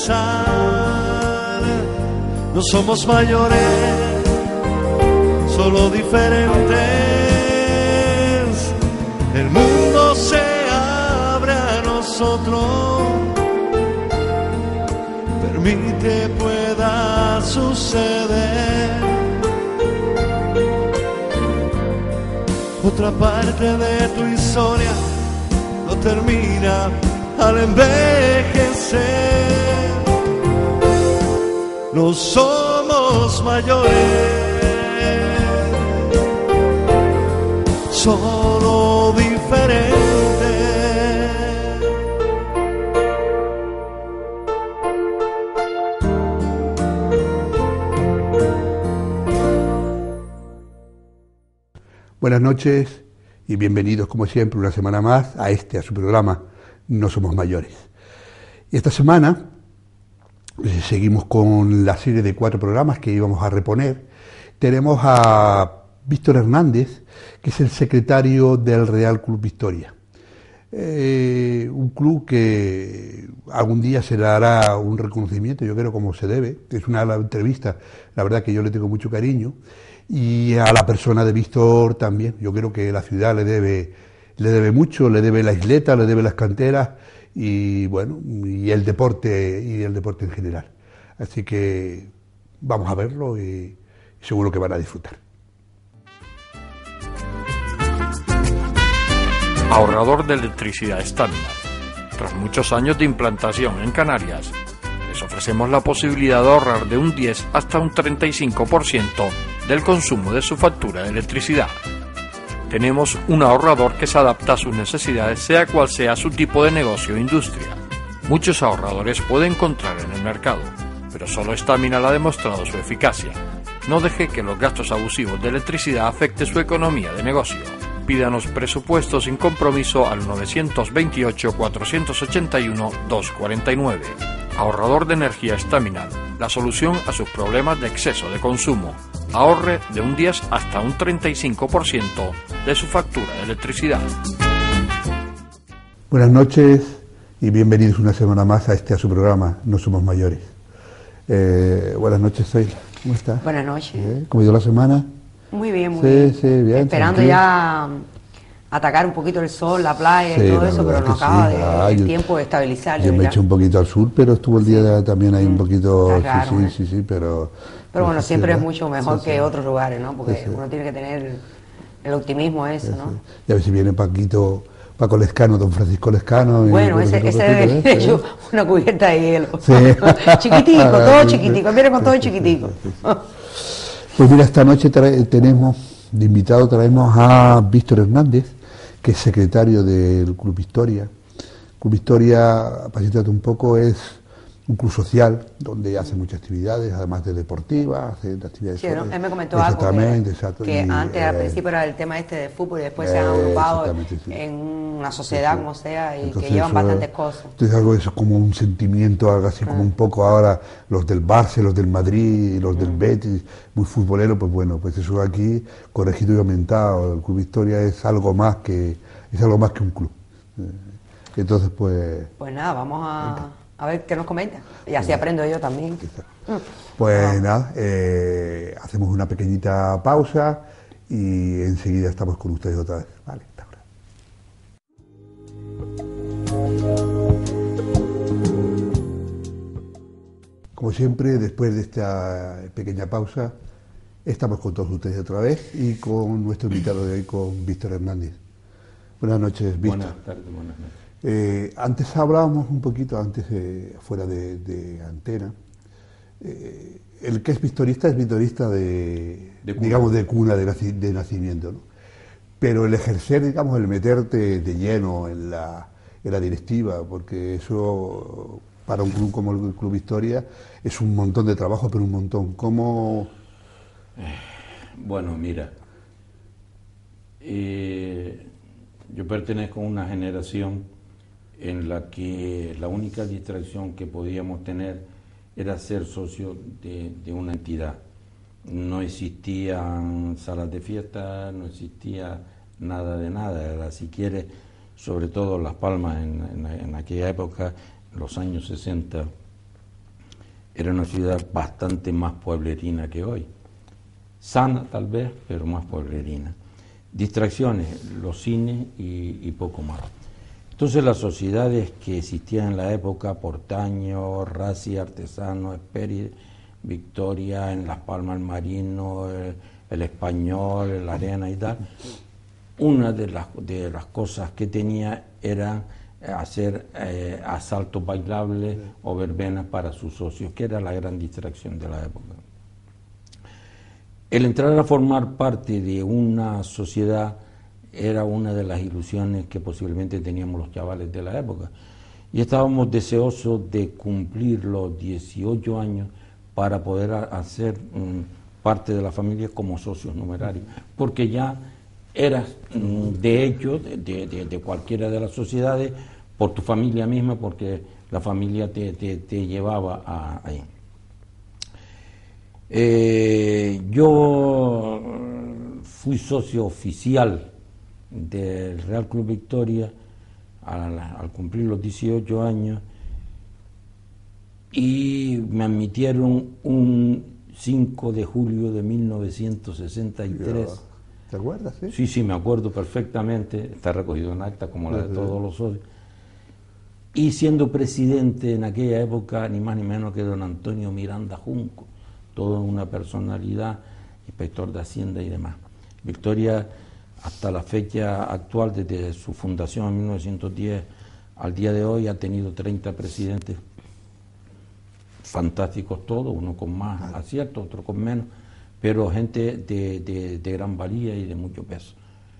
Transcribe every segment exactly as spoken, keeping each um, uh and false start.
pensar, no somos mayores, solo diferentes. El mundo se abre a nosotros, permite pueda suceder. Otra parte de tu historia no termina al envejecer. No somos mayores, solo diferentes. Buenas noches y bienvenidos como siempre una semana más a este, a su programa No Somos Mayores. Y esta semana eh, seguimos con la serie de cuatro programas que íbamos a reponer. Tenemos a Víctor Hernández, que es el secretario del Real Club Victoria. Eh, un club que algún día se le hará un reconocimiento, yo creo como se debe. Es una entrevista, la verdad que yo le tengo mucho cariño. Y a la persona de Víctor también, yo creo que la ciudad le debe, le debe mucho, le debe la isleta, le debe las canteras y bueno, y el deporte y el deporte en general. Así que vamos a verlo y seguro que van a disfrutar. Ahorrador de electricidad Staminar. Tras muchos años de implantación en Canarias, les ofrecemos la posibilidad de ahorrar de un diez hasta un treinta y cinco por ciento del consumo de su factura de electricidad. Tenemos un ahorrador que se adapta a sus necesidades, sea cual sea su tipo de negocio o industria. Muchos ahorradores puede encontrar en el mercado, pero solo Staminar ha demostrado su eficacia. No deje que los gastos abusivos de electricidad afecte su economía de negocio. Pídanos presupuesto sin compromiso al nueve dos ocho, cuatro ocho uno, dos cuatro nueve. Ahorrador de energía Staminar, la solución a sus problemas de exceso de consumo. Ahorre de un diez hasta un treinta y cinco por ciento de su factura de electricidad. Buenas noches y bienvenidos una semana más a este, a su programa No Somos Mayores. Eh, buenas noches, Zoila. ¿Cómo estás? Buenas noches. ¿Eh? ¿Cómo ha ido la semana? Muy bien, muy sí, bien. Sí, bien. Esperando tranquilo. Ya atacar un poquito el sol, la playa sí, y todo eso, pero no acaba sí. de, ah, el yo, tiempo de estabilizar. Yo me eché un poquito al sur, pero estuvo el día sí. de, también ahí un poquito... Raro, sí, ¿no? sí, sí, sí, pero... Pero bueno, siempre sí, es mucho mejor sí, que sí. otros lugares, ¿no? Porque sí, sí. uno tiene que tener el optimismo ese, sí, ¿no? Sí. Y a ver si viene Paquito, Paco Lescano, don Francisco Lescano. Bueno, y, ese, ese debe ¿eh? haber hecho una cubierta de hielo. Sí. Chiquitico, todo chiquitico, viene con todo chiquitico. Sí, sí, sí, sí. Pues mira, esta noche trae, tenemos, de invitado traemos a Víctor Hernández, que es secretario del Club Victoria. Club Victoria, para situarte un poco, es un club social donde hace muchas actividades, además de deportivas, hace actividades sí, ¿no? Él me comentó exactamente, algo que, exacto, que y, antes eh, al principio era el tema este de fútbol y después eh, se han agrupado sí. en una sociedad sí, sí. como sea y entonces, que llevan eso, bastantes cosas. Entonces algo eso como un sentimiento, algo así ah. como un poco ahora los del Barça, los del Madrid, los mm. del Betis, muy futbolero, pues bueno, pues eso aquí corregido y aumentado. El Club Victoria es algo más que es algo más que un club. Entonces pues. Pues nada, vamos a. A ver qué nos comenta. Y así aprendo yo también. Pues nada, eh, hacemos una pequeñita pausa y enseguida estamos con ustedes otra vez. Vale, hasta ahora. Como siempre, después de esta pequeña pausa, estamos con todos ustedes otra vez y con nuestro invitado de hoy, con Víctor Hernández. Buenas noches, Víctor. Buenas tardes, buenas noches. Eh, antes hablábamos un poquito, antes eh, fuera de, de antena, eh, el que es victorista es victorista de, de digamos, de cuna, de, naci, de nacimiento, ¿no? Pero el ejercer, digamos, el meterte de lleno en la, en la directiva, porque eso para un club como el Club Victoria es un montón de trabajo, pero un montón. ¿Cómo...? Bueno, mira, eh, yo pertenezco a una generación en la que la única distracción que podíamos tener era ser socio de, de una entidad. No existían salas de fiesta, no existía nada de nada. Era, si quieres, sobre todo Las Palmas en, en, en aquella época, en los años sesenta, era una ciudad bastante más pueblerina que hoy. Sana tal vez, pero más pueblerina. Distracciones, los cines y, y poco más. Entonces las sociedades que existían en la época, Portaño, Raci, Artesano, Esperi, Victoria, en Las Palmas el Marino, el, el Español, el Arena y tal, una de las, de las cosas que tenía era hacer eh, asaltos bailables o verbenas para sus socios, que era la gran distracción de la época. El entrar a formar parte de una sociedad era una de las ilusiones que posiblemente teníamos los chavales de la época. Y estábamos deseosos de cumplir los dieciocho años para poder hacer um, parte de la familia como socios numerarios, porque ya eras um, de hecho de, de, de cualquiera de las sociedades por tu familia misma, porque la familia te, te, te llevaba a, ahí. Eh, yo fui socio oficial del Real Club Victoria al, al cumplir los dieciocho años y me admitieron un cinco de julio de mil novecientos sesenta y tres. ¿Te acuerdas? Sí, sí, sí, me acuerdo perfectamente, está recogido en acta como la de todos los socios. Y siendo presidente en aquella época, ni más ni menos que don Antonio Miranda Junco, toda una personalidad, inspector de Hacienda y demás. Victoria, hasta la fecha actual, desde su fundación en mil novecientos diez al día de hoy, ha tenido treinta presidentes fantásticos todos, uno con más aciertos, otro con menos, pero gente de, de, de gran valía y de mucho peso.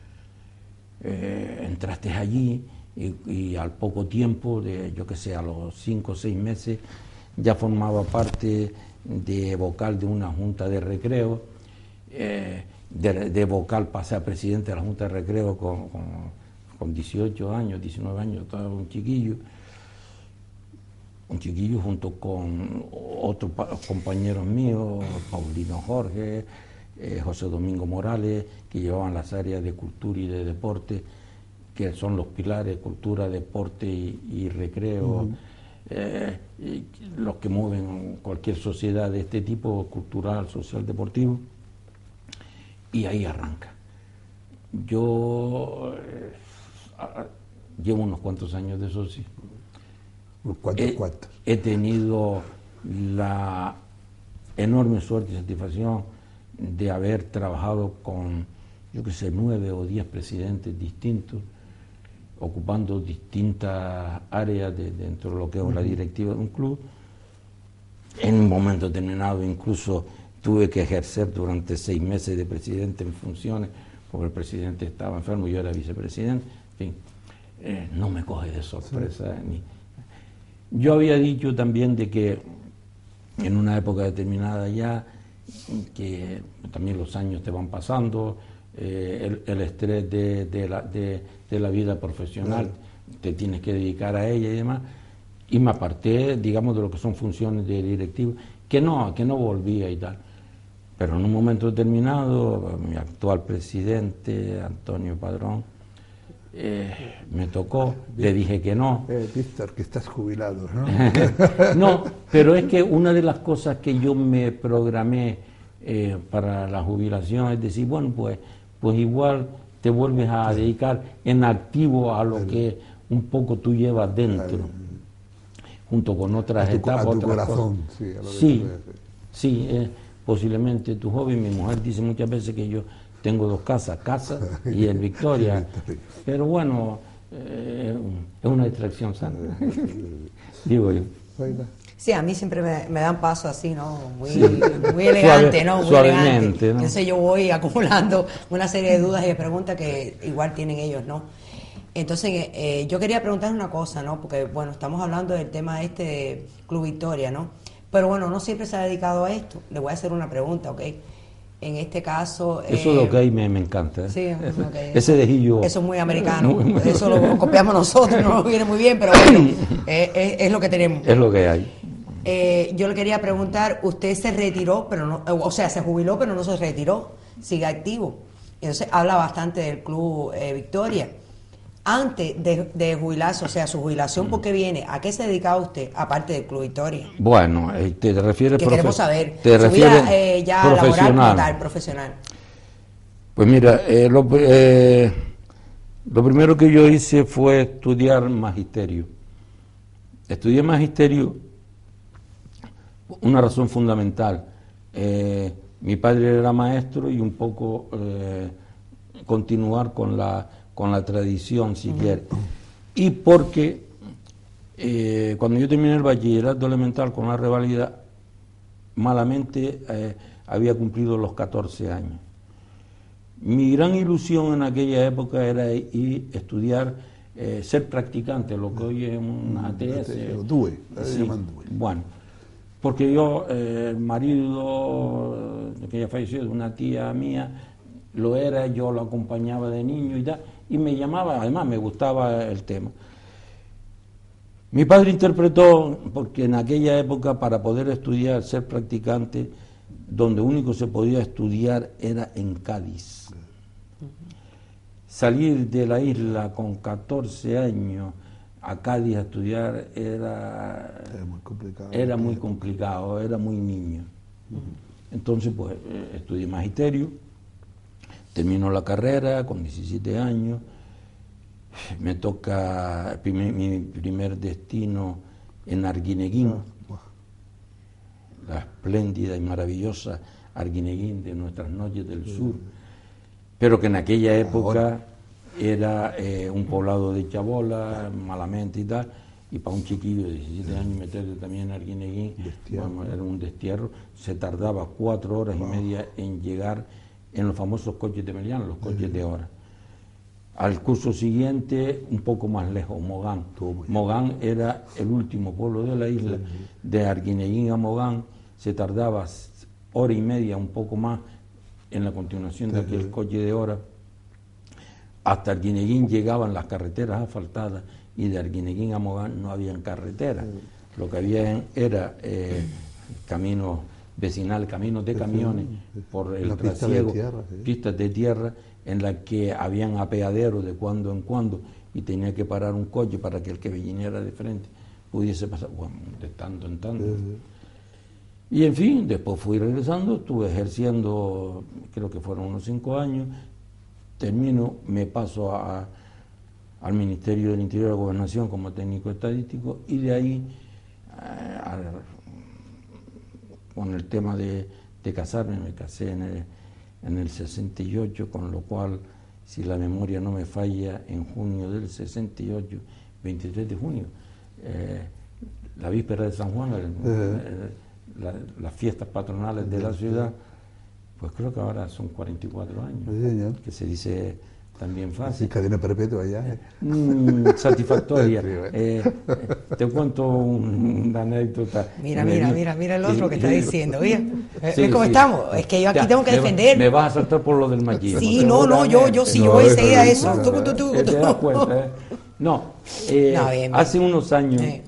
Eh, entraste allí y, y al poco tiempo, de, yo que sé, a los cinco o seis meses, ya formaba parte de vocal de una junta de recreo, eh, de, de vocal pasé a presidente de la junta de recreo con, con, con dieciocho años, diecinueve años, estaba un chiquillo, un chiquillo junto con otros compañeros míos, Paulino Jorge, eh, José Domingo Morales, que llevaban las áreas de cultura y de deporte, que son los pilares, cultura, deporte y, y recreo. Uh-huh. Eh, los que mueven cualquier sociedad de este tipo, cultural, social, deportivo, y ahí arranca. Yo eh, llevo unos cuantos años de socio. ¿Cuántos, he, cuántos? He tenido la enorme suerte y satisfacción de haber trabajado con, yo que sé, nueve o diez presidentes distintos, ocupando distintas áreas de, dentro de lo que es uh-huh. la directiva de un club. En un momento determinado incluso tuve que ejercer durante seis meses de presidente en funciones, porque el presidente estaba enfermo y yo era vicepresidente. En fin, eh, no me coge de sorpresa. Sí. Ni... Yo había dicho también de que en una época determinada ya, que también los años te van pasando, eh, el, el estrés de, de, la, de, de la vida profesional, sí. te tienes que dedicar a ella y demás, y me aparté, digamos, de lo que son funciones de directivo, que no, que no volvía y tal. Pero en un momento determinado, mi actual presidente, Antonio Padrón, eh, me tocó, le dije que no. Eh, Víctor, que estás jubilado, ¿no? No, pero es que una de las cosas que yo me programé eh, para la jubilación es decir, bueno, pues, pues igual te vuelves a dedicar en activo a lo el, que un poco tú llevas dentro, el, junto con otras a tu, etapas. A tu otras corazón, cosas. sí, a lo que sí, sí eh, posiblemente tu joven, mi mujer dice muchas veces que yo tengo dos casas, casa y el Victoria, pero bueno, eh, es una distracción sana, digo yo. Sí, a mí siempre me, me dan paso así, ¿no? Muy, sí. muy elegante, Suave, ¿no? Muy suavemente, elegante. ¿no? Entonces yo voy acumulando una serie de dudas y de preguntas que igual tienen ellos, ¿no? Entonces eh, yo quería preguntar una cosa, ¿no? Porque, bueno, estamos hablando del tema este de Club Victoria, ¿no? Pero bueno, no siempre se ha dedicado a esto. Le voy a hacer una pregunta, ¿ok? En este caso... Eso eh, de ok me, me encanta. ¿eh? Sí, es okay. Ese dejillo... Eso es muy americano. Muy, eso lo copiamos nosotros, no nos viene muy bien, pero bueno, eh, es, es lo que tenemos. Es lo que hay. Eh, yo le quería preguntar, usted se retiró, pero no, o sea, se jubiló, pero no se retiró, sigue activo. Entonces habla bastante del Club eh, Victoria. antes de, de jubilarse, o sea, su jubilación, ¿por qué viene? ¿A qué se dedicaba usted, aparte del Club Victoria? Bueno, eh, te refieres... Que queremos saber, te su refieres vida eh, ya laboral como tal, profesional. Pues mira, eh, lo, eh, lo primero que yo hice fue estudiar magisterio. Estudié magisterio, una razón fundamental. Eh, mi padre era maestro y un poco eh, continuar con la, con la tradición, si uh-huh. quiere. Y porque eh, cuando yo terminé el bachillerato elemental con la revalida, malamente eh, había cumplido los catorce años. Mi gran ilusión en aquella época era ir a estudiar, eh, ser practicante, lo que hoy es una A T S. D U E, sí, bueno, porque yo, eh, el marido que ya falleció de una tía mía, lo era, yo lo acompañaba de niño y tal, y me llamaba, además me gustaba el tema. Mi padre interpretó, porque en aquella época para poder estudiar, ser practicante, donde único se podía estudiar era en Cádiz. Salir de la isla con catorce años a Cádiz a estudiar era, era muy complicado, era muy, complicado, era muy niño. Entonces, pues, estudié magisterio, termino la carrera con diecisiete años, me toca primer, mi primer destino en Arguineguín, la espléndida y maravillosa Arguineguín de nuestras noches del sur, pero que en aquella época era eh, un poblado de chabola, malamente y tal, y para un chiquillo de diecisiete años meterse también en Arguineguín, bueno, era un destierro, se tardaba cuatro horas y media en llegar en los famosos coches de Melián, los coches de hora. Al curso siguiente, un poco más lejos, Mogán. Mogán era el último pueblo de la isla, de Arguineguín a Mogán, se tardaba hora y media, un poco más, en la continuación de aquel coche de hora. Hasta Arguineguín llegaban las carreteras asfaltadas y de Arguineguín a Mogán no habían carreteras. Lo que había era eh, caminos vecinales, caminos de camiones por el trasiego, pistas de tierra en las que habían apeaderos de cuando en cuando y tenía que parar un coche para que el que viniera de frente pudiese pasar, bueno, de tanto en tanto. Y en fin, después fui regresando, estuve ejerciendo, creo que fueron unos cinco años, termino, me paso a, al Ministerio del Interior de la Gobernación como técnico estadístico y de ahí, a, a, con el tema de, de casarme, me casé en el, en el sesenta y ocho, con lo cual, si la memoria no me falla, en junio del sesenta y ocho, veintitrés de junio, eh, la víspera de San Juan, el, uh-huh. el, La, las fiestas patronales de la ciudad, pues creo que ahora son cuarenta y cuatro años, sí, que se dice también fácil. Cadena perpetua ya. ¿eh? Mm, satisfactoria. eh, eh, te cuento un, una anécdota. Mira, mira, me, mira, mira el otro eh, que está diciendo. Oye, sí, ¿ves cómo sí. estamos? Es que yo aquí ya, tengo que me defender. Va, me vas a saltar por lo del machismo. Sí, no, no, yo, yo sí, no, yo voy enseguida a eso. Tú, tú, tú, ¿Te das cuenta? Eh? No, eh, no bien, bien. Hace unos años eh.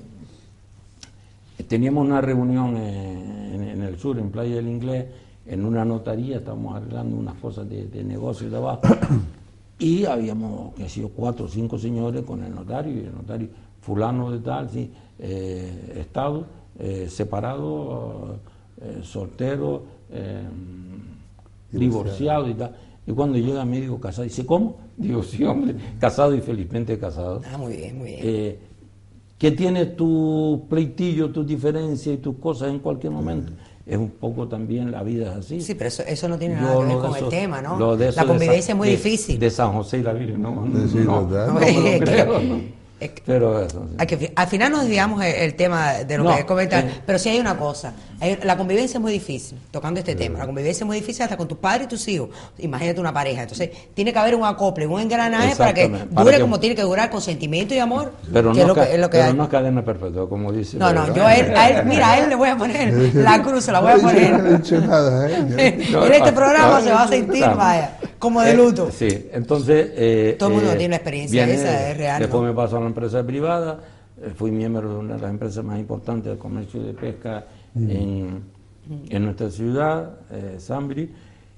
teníamos una reunión en, en, en el sur, en Playa del Inglés, en una notaría, estábamos arreglando unas cosas de, de negocio de abajo, y habíamos, que sido cuatro o cinco señores con el notario, y el notario fulano de tal, sí, eh, estado, eh, separado, eh, soltero, eh, divorciado y tal. Y cuando llega me digo casado, dice, ¿cómo? Digo, sí, hombre, casado y felizmente casado. Ah, muy bien, muy bien. Eh, que tienes tus pleitillos, tus diferencias y tus cosas en cualquier momento. Es un poco también, la vida es así. Sí, pero eso, eso no tiene nada Yo, que ver con eso, el tema, ¿no? La convivencia San, es muy de, difícil. De San José y la Virgen, no, no, sí, no, no, no, no me lo creo, no. Es que, pero eso, sí. que, al final nos desviamos el, el tema de lo no, que comentar, eh, pero sí hay una cosa, hay, la convivencia es muy difícil, tocando este eh, tema, la convivencia es muy difícil hasta con tus padres y tus hijos, imagínate una pareja, entonces tiene que haber un acople, un engranaje para que dure para que, como tiene que durar, con sentimiento y amor, pero que no, es lo que, es lo que pero hay. No es cadena perpetua, como dice. No, no, yo a él, a él, mira, a él le voy a poner la cruz, se la voy a poner. No he dicho nada, ¿eh? En este programa se va a sentir, vaya, como de luto. Eh, sí, entonces... Eh, todo el mundo eh, tiene una experiencia, viene, esa es real. Después ¿no? me paso a la empresa privada, eh, fui miembro de una de las empresas más importantes del comercio de pesca mm. en, en nuestra ciudad, eh, Sambri,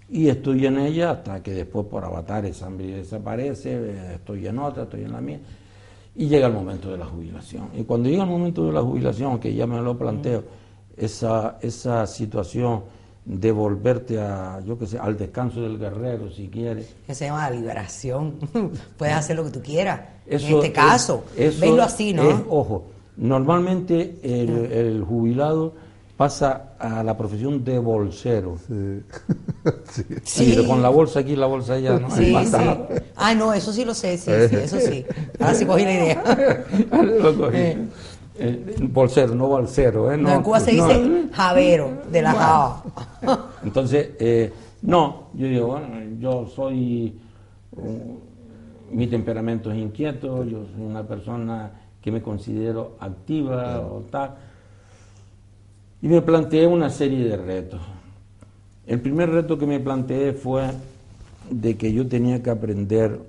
y estoy en ella hasta que después por avatares hambre desaparece, estoy en otra, estoy en la mía, y llega el momento de la jubilación. Y cuando llega el momento de la jubilación, que ya me lo planteo, esa, esa situación de volverte a, yo qué sé, al descanso del guerrero, si quieres. Que se llama liberación. Puedes hacer lo que tú quieras. Eso en este caso, es, verlo así, ¿no? Es, ojo, normalmente el, el jubilado pasa a la profesión de bolsero. Sí. Sí. Sí. Sí, con la bolsa aquí, la bolsa allá, ¿no? Sí, sí. Ah, no, eso sí lo sé, sí, sí, eso sí. Ahora sí cogí la idea. Lo cogí. Eh. Eh, bolsero, no balsero, ¿eh? No, no, en Cuba se dice no. javero, de la java. Entonces, eh, no, yo digo, bueno, yo soy, uh, mi temperamento es inquieto, yo soy una persona que me considero activa claro. o tal, y me planteé una serie de retos. El primer reto que me planteé fue de que yo tenía que aprender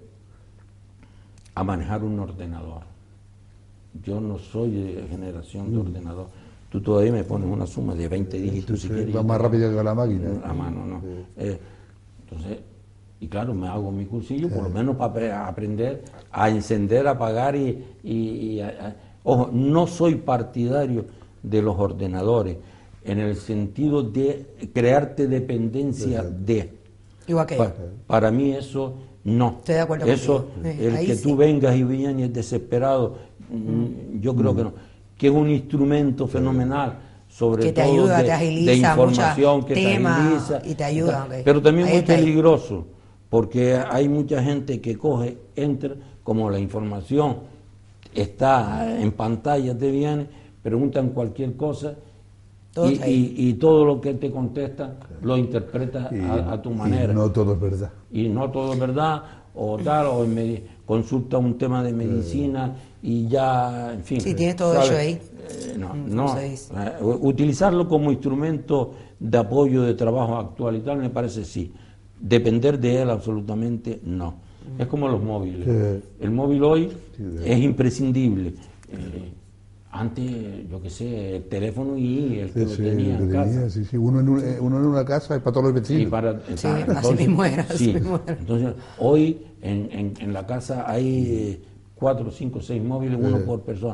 a manejar un ordenador. Yo no soy de generación de mm. ordenador. Tú todavía me pones una suma de veinte dígitos sí, si sí, quieres. Va más rápido que la máquina. A mano, ¿no? Sí. Eh, entonces, y claro, me hago mi cursillo, sí. por lo menos para aprender a encender, apagar y... y, y a, a, ojo, no soy partidario de los ordenadores en el sentido de crearte dependencia sí. de... Igual que para, para mí eso no. Estoy de acuerdo eso, contigo. el Ahí que sí. tú vengas y vienes desesperado, mm. yo creo mm. que no. Que es un instrumento fenomenal, sobre que te todo ayuda, de, te agiliza, de información, que tema, te agiliza. Y te ayuda. Okay. Pero también ahí muy está peligroso, ahí. porque hay mucha gente que coge, entra, como la información está en pantalla, te viene, preguntan cualquier cosa, todo y, y, y todo lo que te contesta lo interpretas a, a tu manera. Y no todo es verdad. Y no todo es verdad, o tal, o en consulta un tema de medicina y ya, en fin. Sí, tienes todo ¿sabes? Eso ahí. Eh, no, no. Eh, utilizarlo como instrumento de apoyo de trabajo actual y tal, me parece sí. Depender de él absolutamente no. Es como los móviles. Sí. El móvil hoy sí, es imprescindible. Eh, Antes, yo qué sé, el teléfono y el que sí, lo tenía sí, en casa. Tenía, sí, sí. Uno, en un, uno en una casa es para todos los vecinos. Sí, para, sí, para, así entonces, mismo era, así sí. mismo era. Entonces, hoy en, en, en la casa hay eh, cuatro, cinco, seis móviles, uno sí. por persona.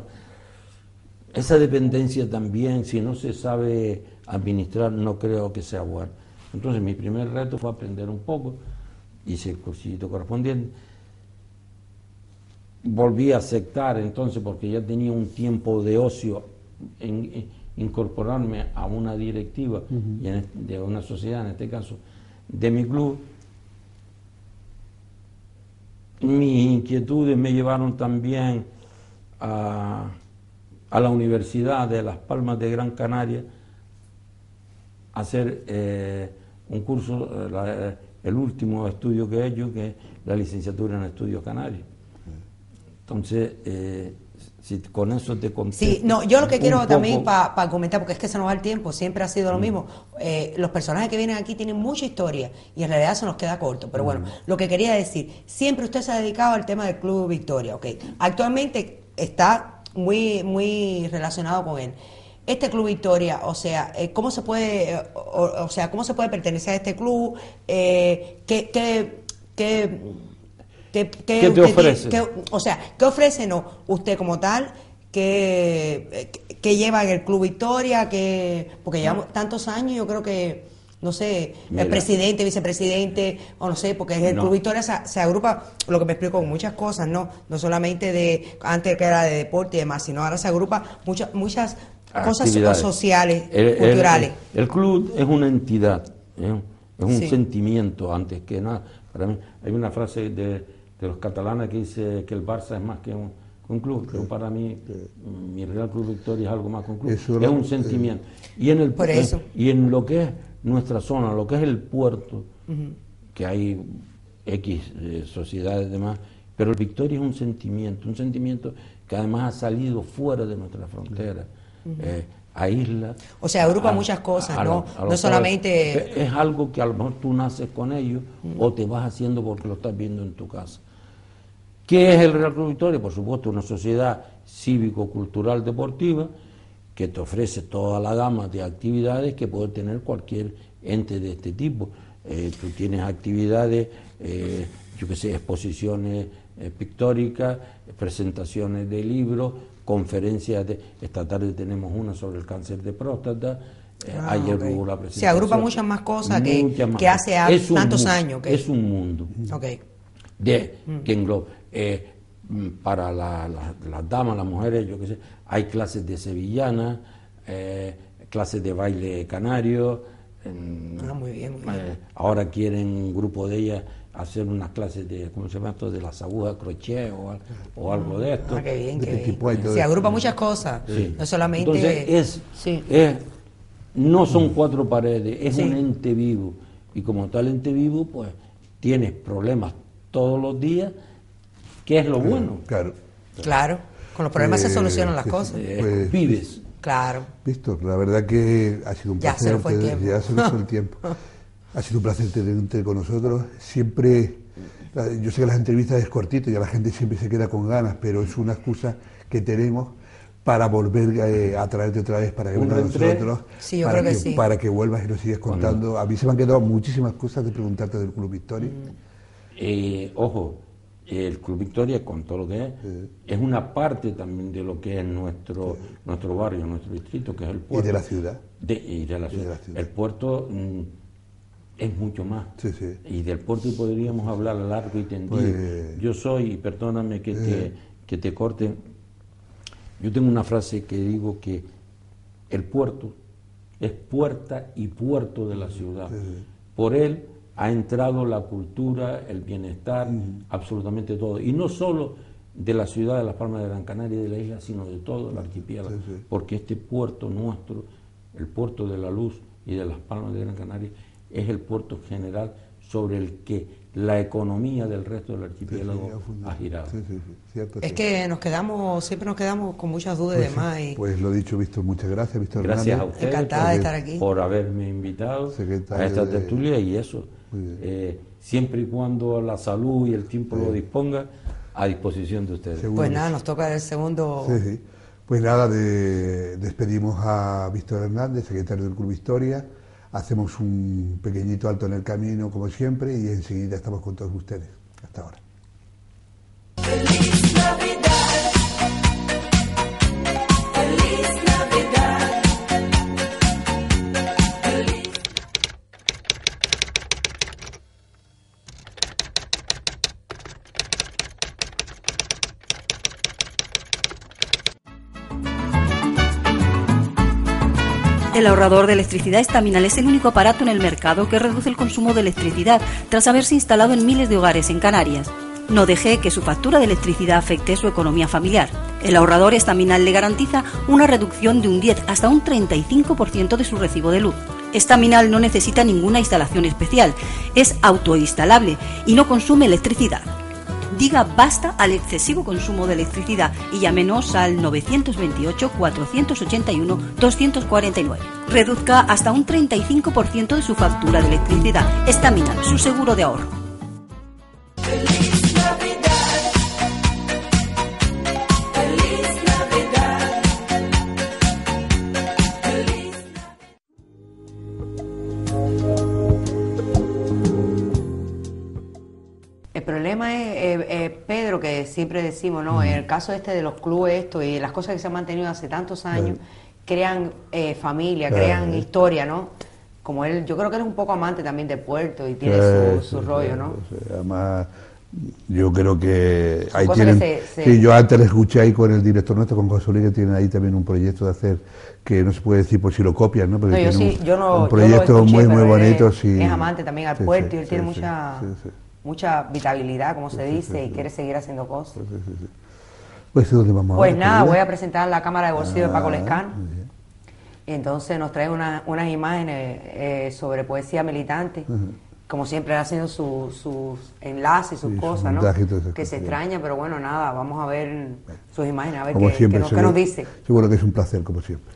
Esa dependencia también, si no se sabe administrar, no creo que sea bueno. Entonces, mi primer reto fue aprender un poco, hice el cursillito correspondiente. Volví a aceptar entonces, porque ya tenía un tiempo de ocio, en, en incorporarme a una directiva uh-huh. y en, de una sociedad, en este caso, de mi club. Mis inquietudes me llevaron también a, a la Universidad de Las Palmas de Gran Canaria a hacer eh, un curso, eh, la, el último estudio que he hecho, que es la licenciatura en Estudios Canarios. Entonces, eh, si con eso te contesto. Sí, no, yo lo que quiero también para pa comentar, porque es que se nos va el tiempo, siempre ha sido lo mm. mismo. Eh, los personajes que vienen aquí tienen mucha historia y en realidad se nos queda corto. Pero mm. bueno, lo que quería decir, siempre usted se ha dedicado al tema del Club Victoria, ¿ok? Actualmente está muy, muy relacionado con él. Este Club Victoria, o sea, eh, ¿cómo se puede, o, o sea, cómo se puede pertenecer a este club? Eh, ¿Qué, qué, qué ¿Qué, qué, ¿Qué te ofrece? Qué, o sea, ¿qué ofrece no, usted como tal que, que lleva en el Club Victoria? Que, porque llevamos tantos años, yo creo que, no sé, Mira. el presidente, vicepresidente, o no sé, porque el no. Club Victoria se, se agrupa, lo que me explico, con muchas cosas, ¿no? No solamente de, antes que era de deporte y demás, sino ahora se agrupa muchas, muchas cosas sociales, el, culturales. El, el, el club es una entidad, ¿eh? Es un sí. sentimiento antes que nada. Para mí, hay una frase de de los catalanes que dice que el Barça es más que un, que un club, pero para mí mi Real Club Victoria es algo más que un club, eso es un eh, sentimiento. Y en, el, por eso. En, y en lo que es nuestra zona, lo que es el puerto, uh-huh. que hay X eh, sociedades y demás, pero el Victoria es un sentimiento, un sentimiento que además ha salido fuera de nuestra frontera, uh-huh. eh, a islas. O sea, agrupa a, muchas cosas, a, a ¿no? A no solamente... Es algo que a lo mejor tú naces con ellos uh-huh. o te vas haciendo porque lo estás viendo en tu casa. ¿Qué es el Real Club Victoria? Por supuesto, una sociedad cívico-cultural deportiva que te ofrece toda la gama de actividades que puede tener cualquier ente de este tipo. eh, tú tienes actividades, eh, yo qué sé, exposiciones eh, pictóricas, presentaciones de libros, conferencias. De, esta tarde tenemos una sobre el cáncer de próstata. Eh, ah, ayer okay. hubo la presentación. Se agrupa muchas más cosas que, muchas más que hace a, tantos mundo, años. Que... Es un mundo okay. de, mm. que engloba. Eh, para las la, la damas, las mujeres, yo qué sé, hay clases de sevillana, eh, clases de baile canario. En, ah, muy bien, muy bien. Eh, ahora quieren un grupo de ellas hacer unas clases de, ¿cómo se llama esto? De las agujas crochet o, o algo de esto. Ah, qué bien, qué bien. Tipo Se agrupa muchas cosas, sí. no solamente... Entonces, es, sí. es, no son cuatro paredes, es sí. un ente vivo. Y como tal ente vivo, pues, tienes problemas todos los días, que es lo bueno. Claro. Claro, con los problemas eh, se solucionan las sí, cosas. Eh, pues, vives. Claro. Víctor, la verdad que ha sido un Ya placer. se nos fue el tiempo. Ya se nos fue el tiempo. Ha sido un placer tenerte con nosotros. Siempre, yo sé que las entrevistas es cortito y a la gente siempre se queda con ganas, pero es una excusa que tenemos para volver eh, a traerte otra vez, para que vengas a nosotros, sí, yo para, creo que, que sí. para que vuelvas y nos sigues contando. Bueno. A mí se me han quedado muchísimas cosas de preguntarte del Club Victoria. Mm. Eh, ojo, el Club Victoria, con todo lo que es, sí. es una parte también de lo que es nuestro, sí. nuestro barrio, nuestro distrito, que es el puerto. Y de la ciudad. De, y de la ciudad. De la ciudad. El puerto mm, es mucho más. Sí, sí. Y del puerto podríamos hablar largo y tendido. Pues, yo soy, y perdóname que, eh. te, que te corte, yo tengo una frase que digo que el puerto es puerta y puerto de la ciudad. Sí, sí. Por él ha entrado la cultura, el bienestar, mm. absolutamente todo. Y no solo de la ciudad de Las Palmas de Gran Canaria y de la isla, sino de todo el archipiélago. Sí, sí. Porque este puerto nuestro, el puerto de la Luz y de Las Palmas de Gran Canaria, es el puerto general sobre el que la economía del resto del archipiélago sí, sí, ha girado. Sí, sí, sí. Cierto, es sí. que nos quedamos, siempre nos quedamos con muchas dudas pues, y demás. Y... Pues lo dicho, Víctor, muchas gracias, Víctor Gracias Hernández. a ustedes Encantada por, de estar aquí. por haberme invitado Secretario a esta de... tertulia y eso, eh, siempre y cuando la salud y el tiempo sí. lo disponga, a disposición de ustedes. Seguro. Pues nada, nos toca el segundo... Sí, sí. Pues nada, de, despedimos a Víctor Hernández, secretario del Club Victoria. Hacemos un pequeñito alto en el camino, como siempre, y enseguida estamos con todos ustedes. Hasta ahora. Feliz Navidad. Feliz Navidad. Feliz... El ahorrador de electricidad Estaminal es el único aparato en el mercado que reduce el consumo de electricidad tras haberse instalado en miles de hogares en Canarias. No deje que su factura de electricidad afecte su economía familiar. El ahorrador Estaminal le garantiza una reducción de un diez hasta un treinta y cinco por ciento de su recibo de luz. Estaminal no necesita ninguna instalación especial, es autoinstalable y no consume electricidad. Diga basta al excesivo consumo de electricidad y llámenos al novecientos veintiocho, cuatrocientos ochenta y uno, doscientos cuarenta y nueve. Reduzca hasta un treinta y cinco por ciento de su factura de electricidad. Estaminal, su seguro de ahorro. Feliz Navidad. Feliz Navidad. Feliz El problema es, eh, eh, Pedro, que siempre decimos, ¿no? En el caso este de los clubes esto y las cosas que se han mantenido hace tantos años, crean eh, familia, crean Eh. historia, ¿no? Como él, yo creo que él es un poco amante también del puerto y tiene Sí, su, su sí, rollo, sí, ¿no? sí. Además, yo creo que Son ahí cosas tienen... que se- se- Sí, yo antes le escuché ahí con el director nuestro, con José Luis, que tienen ahí también un proyecto de hacer, que no se puede decir por si lo copian, ¿no? Pero No, yo tienen sí, un, yo no, un yo lo proyecto escuché, muy, muy pero él bonito. es, Sí. es amante también al Sí, puerto sí, y él tiene sí, mucha, sí, sí. mucha vitalidad, como se Sí, sí, dice, sí, y sí. quiere seguir haciendo cosas. Sí, sí, sí. Pues, ¿dónde vamos Pues ahora, nada, querida? voy a presentar la cámara de bolsillo de Paco Ah, Lescano. muy bien. Entonces nos trae una- unas imágenes eh, sobre poesía militante. Ujú. Como siempre haciendo su- sus enlaces, sus Sí, sus cosas, ¿no? montajes y todas esas Que se cosas, extraña, pero bueno, nada, vamos a ver sus imágenes, a ver Como qué, siempre, qué nos, qué seguro, nos dice. seguro que es un placer, como siempre.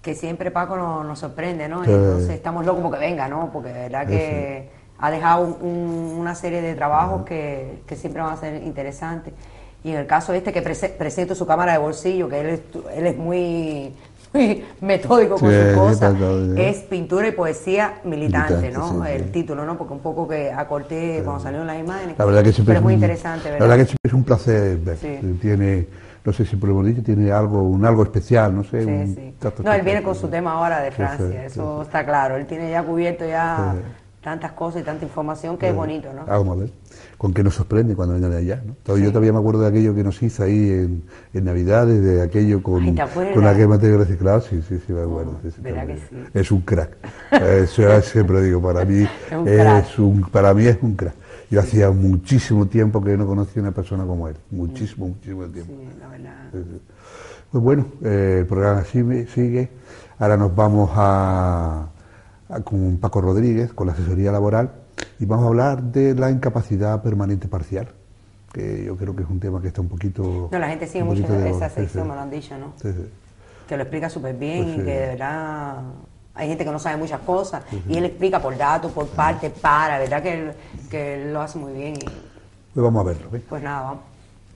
que siempre Paco nos, nos sorprende, ¿no? Sí. Entonces estamos locos como que venga, ¿no? Porque de verdad que ha dejado un- un- una serie de trabajos que, que siempre van a ser interesantes. Y en el caso este que prese- presento su cámara de bolsillo, que él es, él es muy, muy metódico con Sí, sus cosas, sí, sí, sí. es pintura y poesía militante, Militante, ¿no? sí, el sí. título, ¿no? Porque un poco que acorté cuando salieron las imágenes. La verdad que siempre pero es muy un- interesante, ¿verdad? La verdad que siempre es un placer ver. Sí. Tiene, no sé si por lo hemos dicho, tiene algo, un algo especial, no sé. Sí, un sí. trato No, él especial. viene con su tema ahora de Sí, Francia, sí, eso sí, está claro. Él tiene ya cubierto ya Sí. tantas cosas y tanta información que es bonito, ¿no? Ah, vamos a ver. Con qué nos sorprende cuando vengan de allá, ¿no? Todavía- Sí. Yo todavía me acuerdo de aquello que nos hizo ahí en, en Navidades, de aquello con, Ay, ¿te acuerdas? con aquel material reciclado. Sí, sí, sí, me acuerdo. sí, sí, ¿verdad también. que sí? Es un crack. Eso ya siempre digo, para mí Es un es crack. un, para mí es un crack. Yo hacía muchísimo tiempo que no conocía una persona como él. Muchísimo, muchísimo tiempo. Sí, la verdad. Sí, sí. Pues bueno, eh, el programa sigue, sigue. Ahora nos vamos a, a- con Paco Rodríguez, con la asesoría laboral, y vamos a hablar de la incapacidad permanente parcial, que yo creo que es un tema que está un poquito... No, la gente sigue un mucho poquito de esa moda. Sí, sección, sí. me lo han dicho, ¿no? Sí, sí. Que lo explica súper bien Pues y sí. que de verdad hay gente que no sabe muchas cosas y él explica por datos, por partes, para, ¿verdad? Que él, que él lo hace muy bien y Pues vamos a verlo. ¿ves? pues nada, vamos.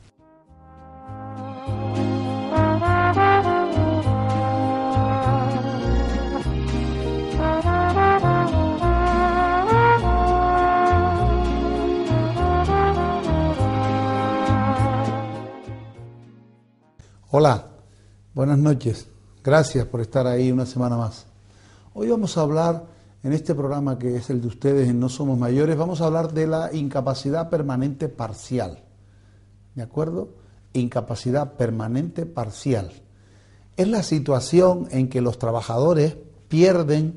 Hola, buenas noches. Gracias por estar ahí una semana más. Hoy vamos a hablar, en este programa que es el de ustedes en No Somos Mayores, vamos a hablar de la incapacidad permanente parcial. ¿De acuerdo? Incapacidad permanente parcial. Es la situación en que los trabajadores pierden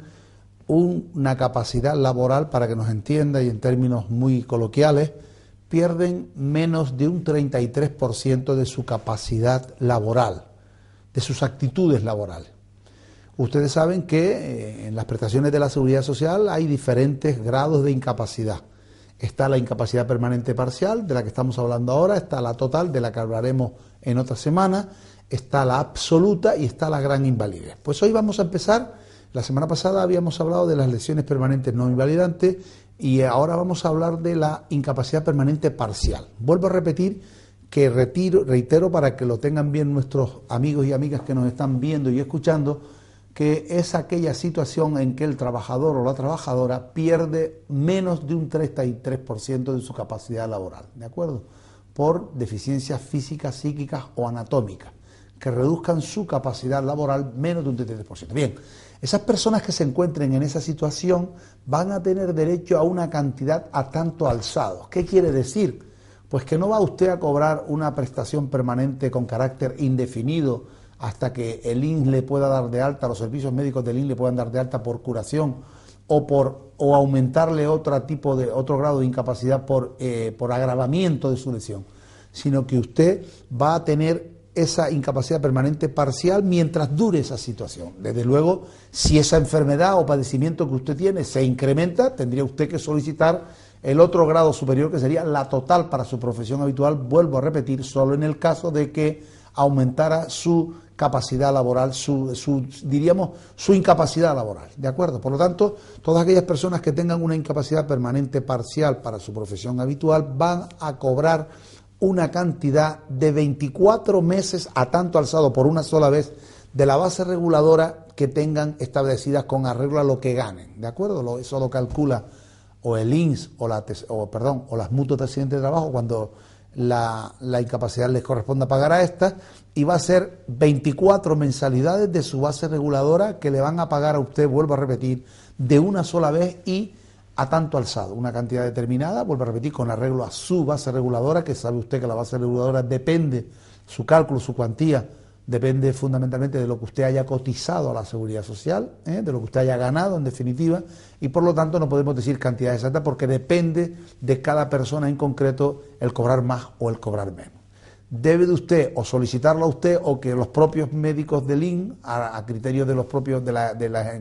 un- una capacidad laboral, para que nos entienda y en términos muy coloquiales, pierden menos de un treinta y tres por ciento de su capacidad laboral, de sus actitudes laborales. Ustedes saben que eh, en las prestaciones de la seguridad social hay diferentes grados de incapacidad. Está la incapacidad permanente parcial, de la que estamos hablando ahora, está la total, de la que hablaremos en otra semana, está la absoluta y está la gran invalidez. Pues hoy vamos a empezar. La semana pasada habíamos hablado de las lesiones permanentes no invalidantes y ahora vamos a hablar de la incapacidad permanente parcial. Vuelvo a repetir que retiro, reitero para que lo tengan bien nuestros amigos y amigas que nos están viendo y escuchando, que es aquella situación en que el trabajador o la trabajadora pierde menos de un treinta y tres por ciento de su capacidad laboral, ¿de acuerdo? Por deficiencias físicas, psíquicas o anatómicas, que reduzcan su capacidad laboral menos de un treinta y tres por ciento. Bien, esas personas que se encuentren en esa situación van a tener derecho a una cantidad a tanto alzado. ¿Qué quiere decir? Pues que no va usted a cobrar una prestación permanente con carácter indefinido hasta que el I N S le pueda dar de alta, los servicios médicos del I N S le puedan dar de alta por curación o por o aumentarle otro tipo de otro grado de incapacidad por, eh, por agravamiento de su lesión, sino que usted va a tener esa incapacidad permanente parcial mientras dure esa situación. Desde luego, si esa enfermedad o padecimiento que usted tiene se incrementa, tendría usted que solicitar el otro grado superior, que sería la total para su profesión habitual, vuelvo a repetir, solo en el caso de que aumentara su capacidad laboral, su, su, diríamos, su incapacidad laboral, ¿de acuerdo? Por lo tanto, todas aquellas personas que tengan una incapacidad permanente parcial para su profesión habitual van a cobrar una cantidad de veinticuatro meses a tanto alzado por una sola vez de la base reguladora que tengan establecidas con arreglo a lo que ganen, ¿de acuerdo? Lo, eso lo calcula o el I N S o, la, o, perdón, o las mutuas de accidentes de trabajo cuando la, la incapacidad les corresponda pagar a estas, y va a ser veinticuatro mensalidades de su base reguladora que le van a pagar a usted, vuelvo a repetir, de una sola vez y a tanto alzado, una cantidad determinada, vuelvo a repetir, con arreglo a su base reguladora, que sabe usted que la base reguladora depende, su cálculo, su cuantía, depende fundamentalmente de lo que usted haya cotizado a la seguridad social, ¿eh? de lo que usted haya ganado en definitiva, y por lo tanto no podemos decir cantidad exacta porque depende de cada persona en concreto el cobrar más o el cobrar menos. Debe de usted o solicitarlo a usted o que los propios médicos del I N S, a, a criterio de los propios de, la, de, la,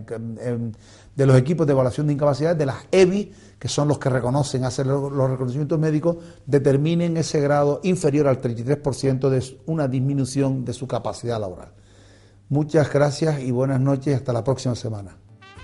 de los equipos de evaluación de incapacidad, de las E B I, que son los que reconocen, hacen los, los reconocimientos médicos, determinen ese grado inferior al treinta y tres por ciento de una disminución de su capacidad laboral. Muchas gracias y buenas noches. Hasta la próxima semana.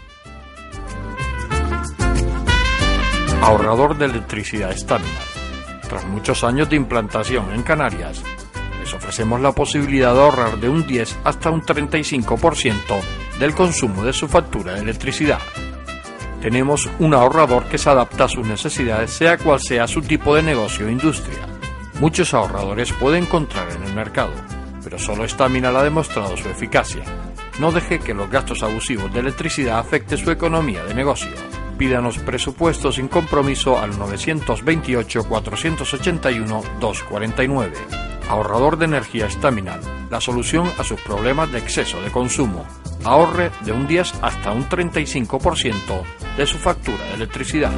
Ahorrador de electricidad Staminar. Tras muchos años de implantación en Canarias, les ofrecemos la posibilidad de ahorrar de un diez hasta un treinta y cinco por ciento del consumo de su factura de electricidad. Tenemos un ahorrador que se adapta a sus necesidades, sea cual sea su tipo de negocio o industria. Muchos ahorradores puede encontrar en el mercado, pero solo Staminar ha demostrado su eficacia. No deje que los gastos abusivos de electricidad afecten su economía de negocio. Pídanos presupuesto sin compromiso al nueve dos ocho, cuatro ocho uno, dos cuatro nueve. Ahorrador de energía Staminar, la solución a sus problemas de exceso de consumo. Ahorre de un diez hasta un treinta y cinco por ciento de su factura de electricidad.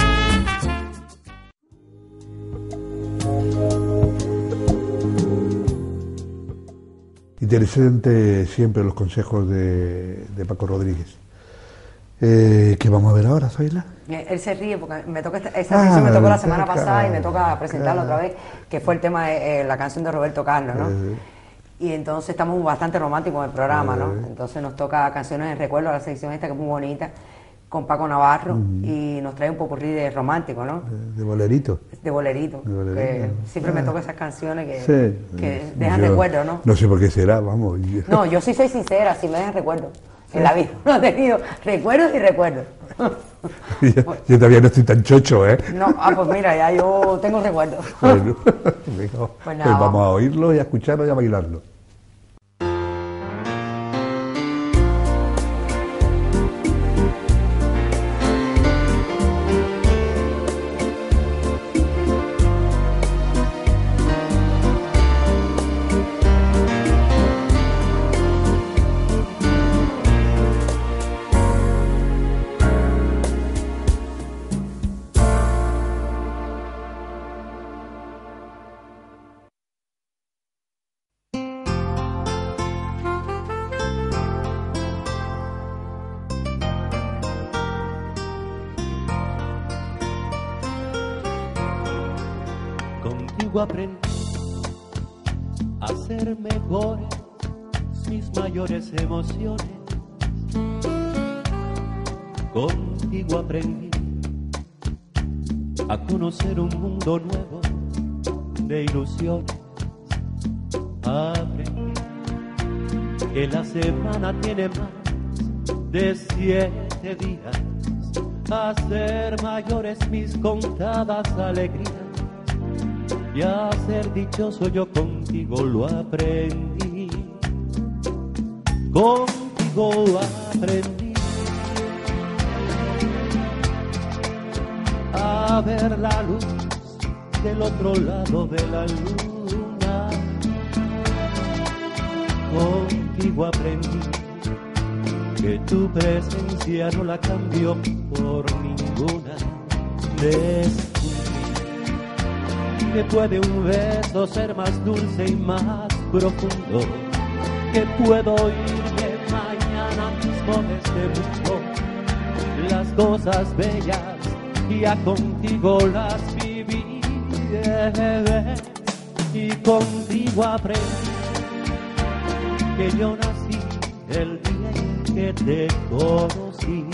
Interesante siempre los consejos de, de Paco Rodríguez. Eh, ¿Qué vamos a ver ahora, Zoila? Él se ríe porque me toca esta, esa canción Ah, me tocó la claro, semana pasada y me toca presentarla claro. otra vez, que fue el tema de eh, la canción de Roberto Carlos, ¿no? Eh. Y entonces estamos bastante románticos en el programa, ¿no? Eh. Entonces nos toca canciones de recuerdo, la sección esta que es muy bonita, con Paco Navarro, y nos trae un popurrí de romántico, ¿no? De, de bolerito. De bolerito. De bolerito. Que siempre Ah. me toca esas canciones que, Sí. que dejan Yo recuerdo, ¿no? No sé por qué será, vamos. No, yo sí soy sincera, sí me dejan recuerdo. En la vida no he tenido recuerdos y recuerdos. yo, yo todavía no estoy tan chocho, ¿eh? No, ah, pues mira, ya yo tengo recuerdos. Bueno, venga, Pues pues nada, vamos a oírlo y a escucharlo y a bailarlo. Contigo aprendí a ser mejores mis mayores emociones. Contigo aprendí a conocer un mundo nuevo de ilusiones. Aprendí que la semana tiene más de siete días, a ser mayores mis contadas alegrías. Y a ser dichoso yo contigo lo aprendí, contigo aprendí a ver la luz del otro lado de la luna. Contigo aprendí que tu presencia no la cambio por ninguna. Descubrí que puede un beso ser más dulce y más profundo, que puedo irme mañana mismo de este mundo. Las cosas bellas ya contigo las viví, y contigo aprendí que yo nací el día que te conocí.